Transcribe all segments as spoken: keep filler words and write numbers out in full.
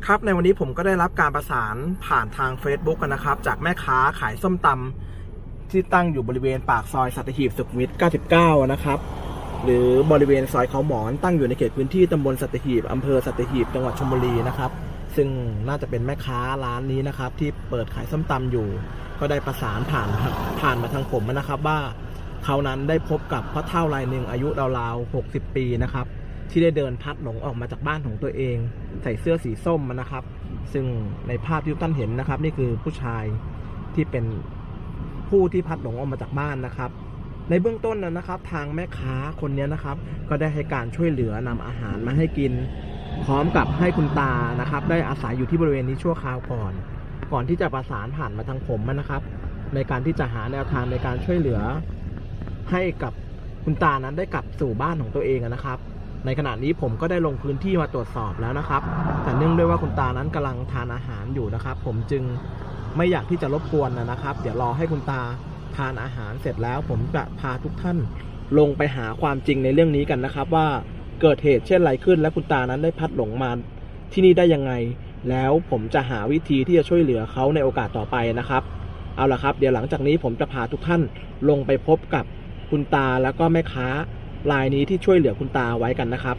ครับในวันนี้ผมก็ได้รับการประสานผ่านทาง Facebook กันนะครับจากแม่ค้าขายส้มตำที่ตั้งอยู่บริเวณปากซอยสัตหีบสุขุมวิทเก้าสิบเก้านะครับหรือบริเวณซอยเขาหมอนตั้งอยู่ในเขตพื้นที่ตำบลสัตหีบอำเภอสัตหีบจังหวัดชลบุรีนะครับซึ่งน่าจะเป็นแม่ค้าร้านนี้นะครับที่เปิดขายส้มตำอยู่ก็ได้ประสานผ่านผ่านมาทางผมนะครับว่าเขานั้นได้พบกับพ่อเฒ่ารายหนึ่งอายุราวๆหกสิบปีนะครับที่ได้เดินพัดหลงออกมาจากบ้านของตัวเองใส่เสื้อสีส้มนะครับซึ่งในภาพที่ทุกท่านเห็นนะครับนี่คือผู้ชายที่เป็นผู้ที่พัดหลงออกมาจากบ้านนะครับในเบื้องต้นนะครับทางแม่ค้าคนนี้นะครับก็ได้ให้การช่วยเหลือนำอาหารมาให้กินพร้อมกับให้คุณตานะครับได้อาศัยอยู่ที่บริเวณนี้ชั่วคราวก่อนก่อนที่จะประสานผ่านมาทางผมนะครับในการที่จะหาแนวทางในการช่วยเหลือให้กับคุณตานั้นได้กลับสู่บ้านของตัวเองนะครับในขณะนี้ผมก็ได้ลงพื้นที่มาตรวจสอบแล้วนะครับแต่เนื่องด้วยว่าคุณตานั้นกำลังทานอาหารอยู่นะครับผมจึงไม่อยากที่จะรบกวนนะครับเดี๋ยวรอให้คุณตาทานอาหารเสร็จแล้วผมจะพาทุกท่านลงไปหาความจริงในเรื่องนี้กันนะครับว่าเกิดเหตุเช่นไรขึ้นและคุณตานั้นได้พัดหลงมาที่นี่ได้ยังไงแล้วผมจะหาวิธีที่จะช่วยเหลือเขาในโอกาสต่อไปนะครับเอาล่ะครับเดี๋ยวหลังจากนี้ผมจะพาทุกท่านลงไปพบกับคุณตาแล้วก็แม่ค้ารายนี้ที่ช่วยเหลือคุณตาไว้กันนะครับ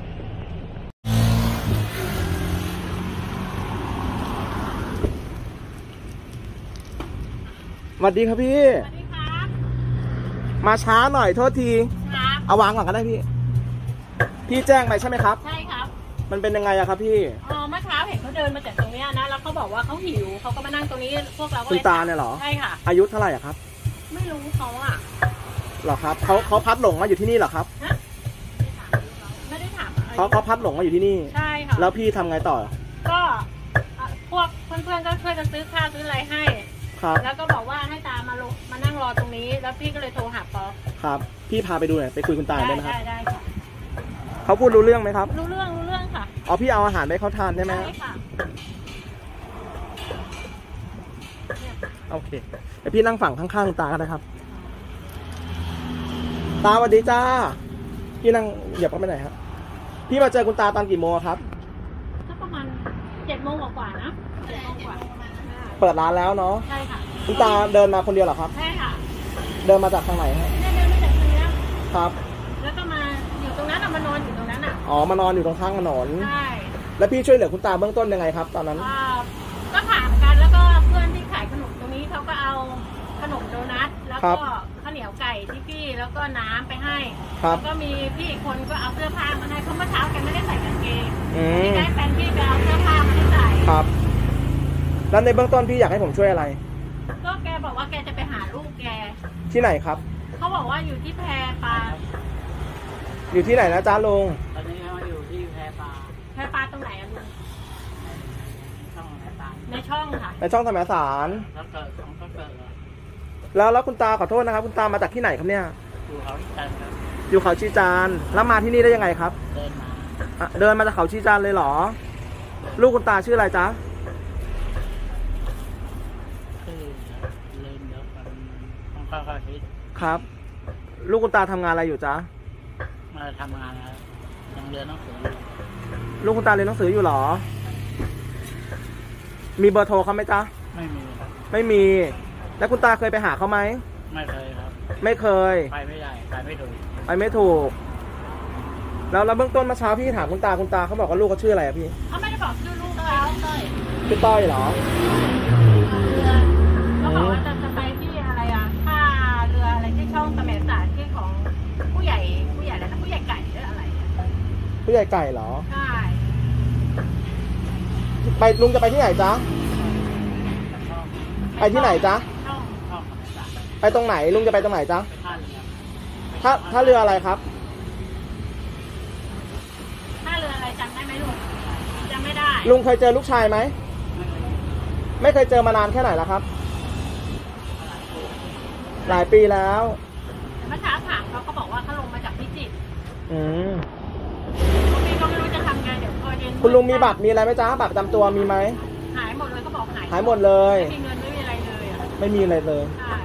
สวัสดีครับพี่สวัสดีครับมาช้าหน่อยโทษทีครับเอาวางก่อนก็ได้พี่พี่แจ้งไปใช่ไหมครับใช่ครับมันเป็นยังไงอะครับพี่อ๋อเมื่อเช้าเห็นเขาเดินมาจากตรงนี้นะแล้วเขาบอกว่าเขาหิวเขาก็มานั่งตรงนี้พวกเราก็คุณตาเนี่ยเหรอใช่ค่ะอายุเท่าไหร่อะครับไม่รู้เขาอะหรอครับเขาเขาพัดหลงมาอยู่ที่นี่เหรอครับไม่ได้ถามเขาเขาพัดหลงมาอยู่ที่นี่ใช่ค่ะแล้วพี่ทำไงต่อก็พวกเพื่อนๆก็ช่วยกันซื้อข้าวซื้ออะไรให้ครับแล้วก็บอกว่าให้ตามาลงมานั่งรอตรงนี้แล้วพี่ก็เลยโทรหาเขาครับพี่พาไปดูหน่อยไปคุยคุณตาได้ไหมครับได้ได้ค่ะเขาพูดรู้เรื่องไหมครับรู้เรื่องรู้เรื่องค่ะอ๋อพี่เอาอาหารไปเขาทานได้ไหมใช่ค่ะโอเคเดี๋ยวพี่นั่งฝั่งข้างๆตาก็ได้ครับตาสวัสดีจ้าพี่นั่งเหยียบเข้าไปไหนครับพี่มาเจอคุณตาตอนกี่โมงครับก็ประมาณเจ็ดโมงกว่าๆนะเจ็ดโมงกว่าเปิดร้านแล้วเนาะใช่ค่ะคุณตาเดินมาคนเดียวเหรอครับใช่ค่ะเดินมาจากทางไหนครับเดินมาจากตรงนี้ครับแล้วก็มาอยู่ตรงนั้นมานอนอยู่ตรงนั้นอ่ะอ๋อมานอนอยู่ตรงข้างถนนใช่แล้วพี่ช่วยเหลือคุณตาเบื้องต้นยังไงครับตอนนั้นก็ถามกันแล้วก็เพื่อนที่ขายขนมตรงนี้เขาก็เอาขนมโดนัทแล้วก็ข้าวเหนียวไก่ที่พี่แล้วก็น้ำไปให้แล้วก็มีพี่อีกคนก็เอาเสื้อผ้ามาให้เพราะเมื่อเช้าแกไม่ได้ใส่กางเกงที่ได้แฟนพี่ไปเอาเสื้อผ้ามาให้ใส่ครับแล้วในเบื้องต้นพี่อยากให้ผมช่วยอะไรก็แกบอกว่าแกจะไปหาลูกแกที่ไหนครับเขาบอกว่าอยู่ที่แพปลาอยู่ที่ไหนนะจ้าลุงตอนนี้เขาอยู่ที่แพปลาแพปลาตรงไหนอะลุงช่องแพปลาในช่องค่ะในช่องธรรมศาสตร์แล้วเกิดช่องก็เกิดแล้วแล้วคุณตาขอโทษนะครับคุณตามาจากที่ไหนครับเนี่ยอยู่เขาชีจันครับอยู่เขาชีจันแล้วมาที่นี่ได้ยังไงครับเดินมาเดินมาจากเขาชีจันเลยเหรอลูกคุณตาชื่ออะไรจ๊ะชื่อเล่นแล้วกันต้องเข้าเข้าชีครับลูกคุณตาทำงานอะไรอยู่จ๊ะมาทำงานแล้วยังเรียนหนังสือลูกคุณตาเรียนหนังสืออยู่เหรอมีเบอร์โทรเขาไหมจ๊ะไม่มีครับไม่มีแล้วคุณตาเคยไปหาเขาไหมไม่เคยครับไม่เคยไปไม่ได้ไปไม่ถูกไปไม่ถูกแล้วแล้วเบื้องต้นเมื่อเช้าพี่ถามคุณตาคุณตาเขาบอกว่าลูกเขาชื่ออะไรอะพี่เขาไม่ได้บอกชื่อลูกแล้วเต้ยชื่อต้อยเหรอเขาบอกว่าจะไปที่อะไรอะท่าเรืออะไรที่ช่องเสม็ดสารที่ของผู้ใหญ่ผู้ใหญ่อะไรนะผู้ใหญ่ไก่หรืออะไรผู้ใหญ่ไก่เหรอใช่ไปลุงจะไปที่ไหนจ๊ะไปที่ไหนจ๊ะไปตรงไหนลุงจะไปตรงไหนจ๊ะท่าท่าเรืออะไรครับท่าเรืออะไรจำได้ไหมลุงจำไม่ได้ลุงเคยเจอลูกชายไหมไม่เคยเจอมานานแค่ไหนแล้วครับหลายปีแล้วเมื่อเช้าถามเขาเขาบอกว่าเขาลงมาจากพิจิตรอืมพี่ก็ไม่รู้จะทำไงเดี๋ยวพอเย็นคุณลุงมีบัตรมีอะไรไหมจ๊ะบัตรประจำตัวมีไหมหายหมดเลยเขาบอกหายหายหมดเลยไม่มีเงินไม่มีอะไรเลยอ่ะไม่มีอะไรเลยใช่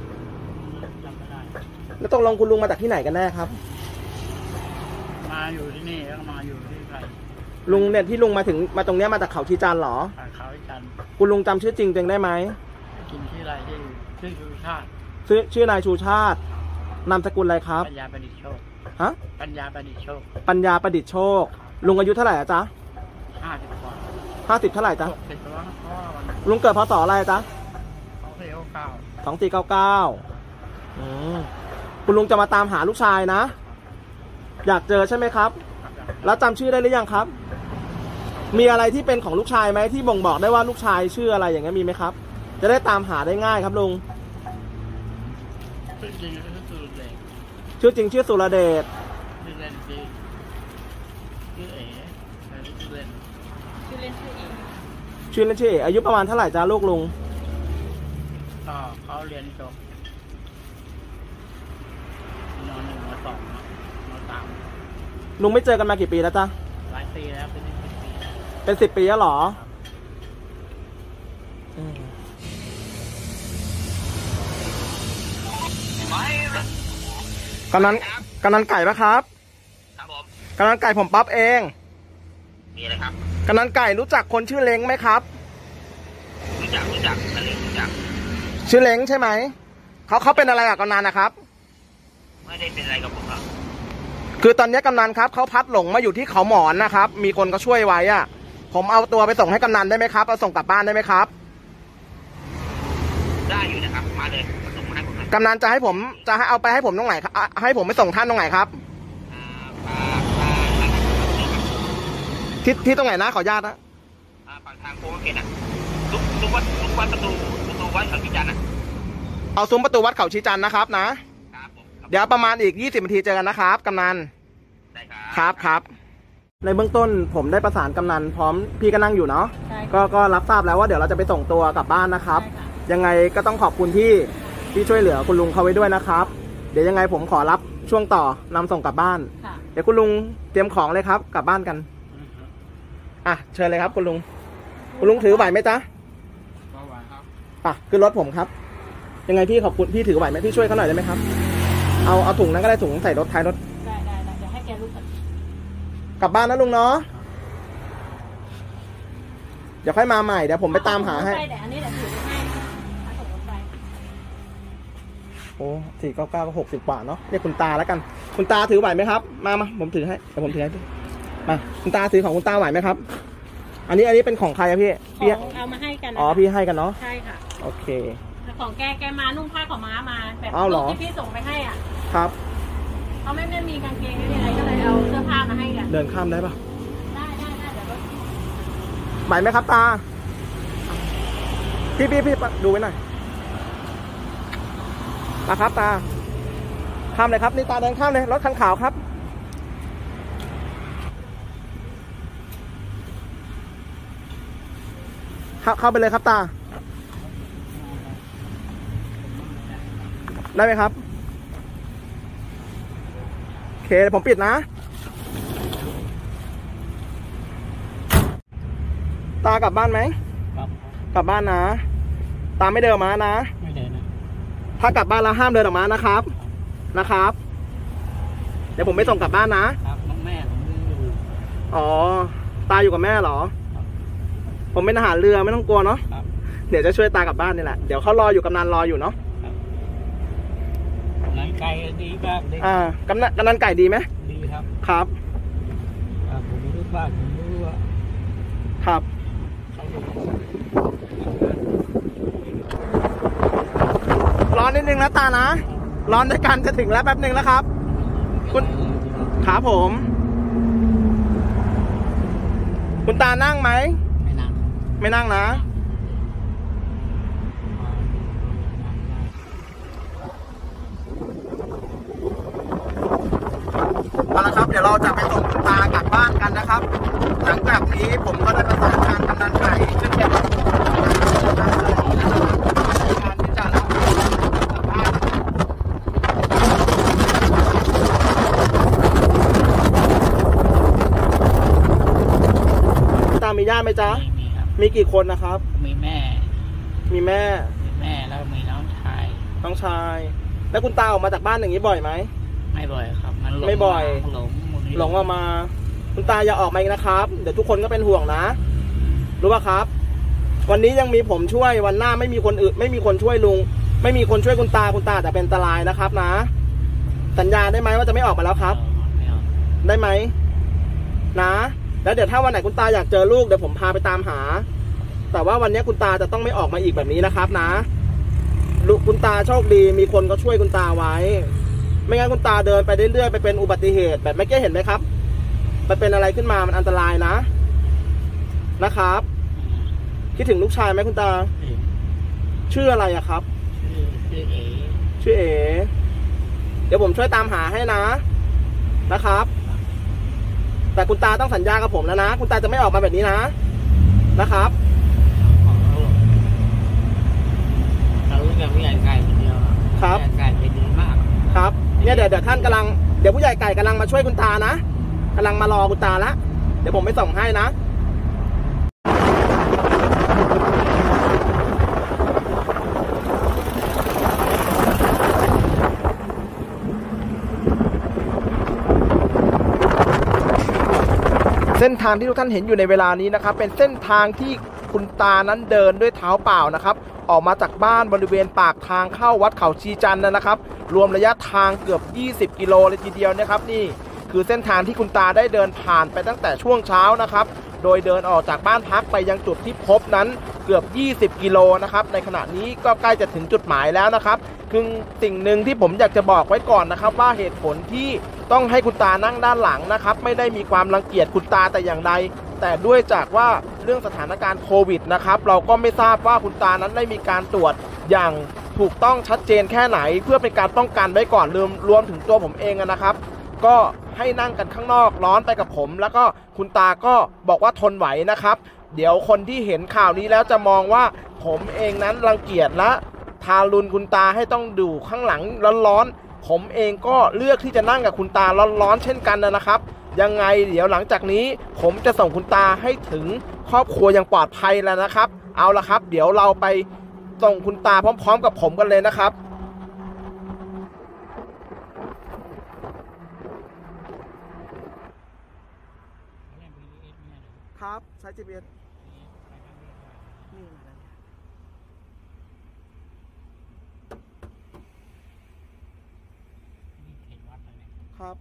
แล้วตกลงคุณลุงมาจากที่ไหนกันแน่ครับมาอยู่ที่นี่แล้วมาอยู่ที่ไทยลุงเนี่ยที่ลุงมาถึงมาตรงเนี้ยมาจากเขาชีจันทร์เหรอเขาชีจันทร์คุณลุงจำชื่อจริงตัวเองได้ไหมจริงชื่ออะไรชื่อชื่อชูชาติชื่อชื่อนายชูชาตินามสกุลอะไรครับปัญญาประดิษฐ์โชคฮะปัญญาประดิษฐ์โชคปัญญาประดิษฐ์โชคลุงอายุเท่าไหร่อะจ๊ะห้าสิบกว่าห้าสิบเท่าไหร่จ๊ะสิบแล้วพ่อลุงเกิดพศอะไรจ๊ะสองสี่เก้าเก้าสองสี่เก้าเก้าอืมคุณลุงจะมาตามหาลูกชายนะอยากเจอใช่ไหมครับแล้วจำชื่อได้หรือยังครับมีอะไรที่เป็นของลูกชายไหมที่บ่งบอกได้ว่าลูกชายชื่ออะไรอย่างเงี้ยมีไหมครับจะได้ตามหาได้ง่ายครับลุงชื่อจริงชื่อสุรเดชชื่อจริงชื่อสุรเดชชื่อเล่นชื่อชื่อเอ๋ชื่อเล่นชื่อเล่นชื่อเอ๋ชื่อเล่นชื่อเอ๋อายุประมาณเท่าไหร่จ้าลูกลุงก็เขาเรียนจบนอนหนึ่งนอนสองนอนสามลุงไม่เจอกันมากี่ปีแล้วจ้าหลายปีแล้วเป็นสิบปีเป็นสิบปีแล้วหรอกำนันกำนันไก่ปะครับครับผมกำนันไก่ผมปั๊บเองมีอะไรครับกำนันไก่รู้จักคนชื่อเล้งไหมครับรู้จักรู้จักกำนันรู้จักชื่อเล้งใช่ไหมเขาเขาเป็นอะไรกับกำนันนะครับไม่ได้เป็นอะไรกับผมครับคือตอนนี้กำนันครับเขาพัดหลงมาอยู่ที่เขาหมอนนะครับมีคนก็ช่วยไว้อะผมเอาตัวไปส่งให้กำนันได้ไหมครับเอาส่งกลับบ้านได้ไหมครับได้อยู่นะครับมาเลยส่งมาให้ผมกำนันจะให้ผมจะให้เอาไปให้ผมตรงไหนครับให้ผมไปส่งท่านตรงไหนครับที่ที่ตรงไหนนะขออนุญาตนะปากทางโค้งเกตอ่ะลุกลุกวัดลุกวัดประตูประตูวัดเขาชีจันทร์นะเอาซุ้มประตูวัดเขาชีจันทร์นะครับนะเดี๋ยวประมาณอีกยี่สิบนาทีเจอกันนะครับกำนันได้ครับครับในเบื้องต้นผมได้ประสานกำนันพร้อมพี่ก็นั่งอยู่เนาะก็ก็รับทราบแล้วว่าเดี๋ยวเราจะไปส่งตัวกลับบ้านนะครับยังไงก็ต้องขอบคุณที่ที่ช่วยเหลือคุณลุงเขาไว้ด้วยนะครับเดี๋ยวยังไงผมขอรับช่วงต่อนำส่งกลับบ้านเดี๋ยวคุณลุงเตรียมของเลยครับกลับบ้านกันอ่ะเชิญเลยครับคุณลุงคุณลุงถือไหวไหมจ๊ะไหวครับอ่ะขึ้นรถผมครับยังไงพี่ขอบคุณพี่ถือไหวไหมพี่ช่วยเขาหน่อยได้ไหมครับเอาเอาถุงนั้นก็ได้ถุงใส่รถท้ายรถได้ได้ได้เดี๋ยวให้แกลุกกลับบ้านนะลุงเนาะเดี๋ยวค่อยมาใหม่เดี๋ยวผมไปตามหาให้แต่อันนี้เดี๋ยวถือให้ส่งรถไปโอ้สี่เก้าเก้าก็หกสิบกว่าเนาะเรียกคุณตาแล้วกันคุณตาถือไหวไหมครับมามาผมถือให้เดี๋ยวผมถือให้มาคุณตาถือของคุณตาไหวไหมครับอันนี้อันนี้เป็นของใครอะพี่พี่เอามาให้กันอ๋อพี่ให้กันเนาะใช่ค่ะโอเคของแกแกมานุ่งผ้าขาวม้ามาแบบที่พี่ส่งไปให้อ่ะครับเขาไม่ไม่มีกางเกงไม่มีอะไรก็เลยเอาเสื้อผ้ามาให้กันเดินข้ามได้ปะได้ได้ได้เดี๋ยวรถไหวไหมครับตาพี่พี่พี่ดูไว้หน่อยตาครับตาข้ามเลยครับนี่ตาเดินข้ามเลยรถคันขาวครับเข้าไปเลยครับตาได้ไหมครับโอเคผมปิดนะตากลับบ้านไหมครับกลับบ้านนะตาไม่เดินออกมานะไม่เดินนะถ้ากลับบ้านแล้วห้ามเดินออกมานะครับนะครับเดี๋ยวผมไปส่งกลับบ้านนะครับน้องแม่ผมอยู่อ๋อตาอยู่กับแม่เหรอผมเป็นทหารเรือไม่ต้องกลัวเนาะเดี๋ยวจะช่วยตากลับบ้านนี่แหละเดี๋ยวเขารออยู่กำนันรออยู่เนาะกำนันไก่ดีมากเลยอ่ากำนันกำนันไก่ดีไหมดีครับครับผมรู้ว่าผมรู้ว่าครับร้อนนิดนึงนะตานะร้อนด้วยกันจะถึงแล้วแป๊บนึงแล้วครับคุณขาผมคุณตานั่งไหมไม่นั่งไม่นั่งนะเอาละครับเดี๋ยวเราจะไปส่งคุณตากลับบ้านกันนะครับหลังจากนี้ผมก็ได้ประสานงานกำนันไก่ซึ่งเป็นการที่จะรับกลับบ้านตามีญาติไหมจ๊ะมีครับมีกี่คนนะครับมีแม่มีแม่มีแม่แล้วมีน้องชายน้องชายแล้วคุณตาออกมาจากบ้านอย่างนี้บ่อยไหมไม่บ่อยครับมันไม่บ่อยหลงหลงออกมาคุณตาอย่าออกมาอีกนะครับเดี๋ยวทุกคนก็เป็นห่วงนะรู้ป่ะครับวันนี้ยังมีผมช่วยวันหน้าไม่มีคนอื่นไม่มีคนช่วยลุงไม่มีคนช่วยคุณตาคุณตาแต่เป็นอันตรายนะครับนะสัญญาได้ไหมว่าจะไม่ออกมาแล้วครับได้ไหมนะแล้วเดี๋ยวถ้าวันไหนคุณตาอยากเจอลูกเดี๋ยวผมพาไปตามหาแต่ว่าวันนี้คุณตาจะต้องไม่ออกมาอีกแบบนี้นะครับนะลูกคุณตาโชคดีมีคนก็ช่วยคุณตาไว้ไม่งั้นคุณตาเดินไปเรื่อยๆไปเป็นอุบัติเหตุแบบเมื่อกี้เห็นไหมครับมันเป็นอะไรขึ้นมามันอันตรายนะนะครับคิดถึงลูกชายไหมคุณตาชื่ออะไรอะครับชื่อเอชื่อเอเดี๋ยวผมช่วยตามหาให้นะนะครับแต่คุณตาต้องสัญญากับผมแล้วนะคุณตาจะไม่ออกมาแบบนี้นะนะครับเรารู้จักผู้ใหญ่ไก่คนเดียวครับไก่เป็นดีมากครับเนี่ยเดี๋ยวเดี๋ยวท่านกำลังเดี๋ยวผู้ใหญ่ไก่กำลังมาช่วยคุณตานะกำลังมารอคุณตาละเดี๋ยวผมไปส่งให้นะเส้นทางที่ทุกท่านเห็นอยู่ในเวลานี้นะครับเป็นเส้นทางที่คุณตานั้นเดินด้วยเท้าเปล่านะครับออกมาจากบ้านบริเวณปากทางเข้าวัดเขาชีจันทร์นะครับรวมระยะทางเกือบยี่สิบกิโลเลยทีเดียวนะครับนี่คือเส้นทางที่คุณตาได้เดินผ่านไปตั้งแต่ช่วงเช้านะครับโดยเดินออกจากบ้านพักไปยังจุดที่พบนั้นเกือบยี่สิบกิโลนะครับในขณะนี้ก็ใกล้จะถึงจุดหมายแล้วนะครับคือสิ่งหนึ่งที่ผมอยากจะบอกไว้ก่อนนะครับว่าเหตุผลที่ต้องให้คุณตานั่งด้านหลังนะครับไม่ได้มีความรังเกียจคุณตาแต่อย่างใดแต่ด้วยจากว่าเรื่องสถานการณ์โควิดนะครับเราก็ไม่ทราบว่าคุณตานั้นได้มีการตรวจอย่างถูกต้องชัดเจนแค่ไหนเพื่อเป็นการป้องกันไว้ก่อนรวมรวมถึงตัวผมเองนะครับก็ให้นั่งกันข้างนอกร้อนไปกับผมแล้วก็คุณตาก็บอกว่าทนไหวนะครับเดี๋ยวคนที่เห็นข่าวนี้แล้วจะมองว่าผมเองนั้นรังเกียจและทารุณคุณตาให้ต้องดูข้างหลังร้อนๆผมเองก็เลือกที่จะนั่งกับคุณตาร้อนๆเช่นกันนะครับยังไงเดี๋ยวหลังจากนี้ผมจะส่งคุณตาให้ถึงครอบครัวอย่างปลอดภัยแล้วนะครับเอาละครับเดี๋ยวเราไปส่งคุณตาพร้อมๆกับผมกันเลยนะครับครับใช้ จี พี เอส นี่ครับ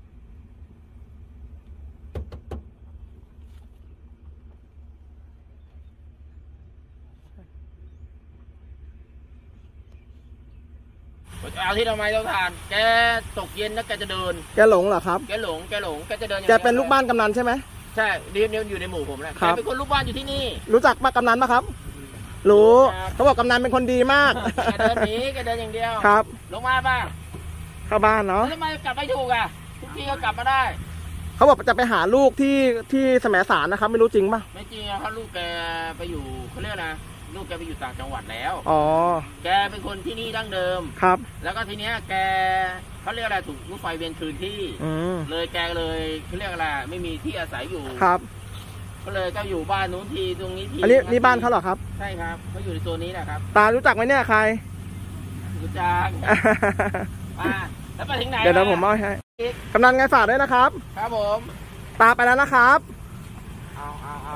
เอาที่ทำไมเราทานแกตกเย็นแล้วแกจะเดินแกหลงเหรอครับแกหลงแกหลงแกจะเดินแกเป็นลูกบ้านกำนันใช่ไหมใช่เรียนอยู่ในหมู่ผมแหละแกเป็นคนลูกบ้านอยู่ที่นี่รู้จักป้ากำนันไหมครับรู้เขาบอกกำนันเป็นคนดีมากแกเดินหนีแกเดินอย่างเดียวครับลงมาบ้างเข้าบ้านเนาะทำไมกลับไม่ถูกอ่ะทุกทีก็กลับมาได้เขาบอกจะไปหาลูกที่ที่แสมสารนะครับไม่รู้จริงป่ะไม่จริงเพราะลูกแกไปอยู่เขาเรียกนะลูกแกไปอยู่ต่างจังหวัดแล้วอ๋อแกเป็นคนที่นี่ดั้งเดิมครับแล้วก็ทีเนี้ยแกเขาเรียกอะไรถูกรถไฟเวียนคืนที่เลยแกเลยเขาเรียกอะไรไม่มีที่อาศัยอยู่ครับก็เลยก็อยู่บ้านนู้นทีตรงนี้ทีอันนี้นี่บ้านเขาเหรอครับใช่ครับเขาอยู่ในโซนนี้แหละครับตารู้จักไหมเนี่ยใครรู้จักมาแล้วไปถึงไหนเดี๋ยวผมเอาให้กำนันไงฝากด้วยนะครับครับผมตาไปแล้วนะครับเอาเอาเอา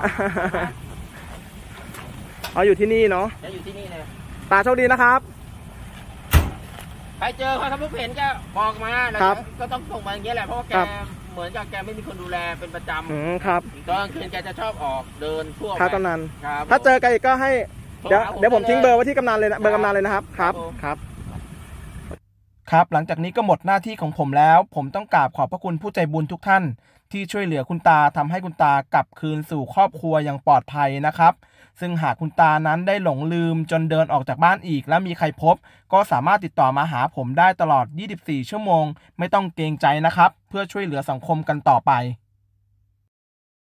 เอาอยู่ที่นี่เนาะจะอยู่ที่นี่เลยตาโชคดีนะครับใครเจอใครพบเห็นก็บอกมาครับก็ต้องส่งมาอย่างเงี้ยแหละเพราะว่าแกเหมือนกับแกไม่มีคนดูแลเป็นประจำอืมครับตอนกลางคืนแกจะชอบออกเดินทั่วไปครับกำนันถ้าเจอกันอีกก็ให้เดี๋ยวเดี๋ยวผมทิ้งเบอร์ไว้ที่กำนันเลยนะเบอร์กำนันเลยนะครับครับครับครับหลังจากนี้ก็หมดหน้าที่ของผมแล้วผมต้องกราบขอบพระคุณผู้ใจบุญทุกท่านที่ช่วยเหลือคุณตาทำให้คุณตากลับคืนสู่ครอบครัวอย่างปลอดภัยนะครับซึ่งหากคุณตานั้นได้หลงลืมจนเดินออกจากบ้านอีกและมีใครพบก็สามารถติดต่อมาหาผมได้ตลอดยี่สิบสี่ชั่วโมงไม่ต้องเกรงใจนะครับเพื่อช่วยเหลือสังคมกันต่อไป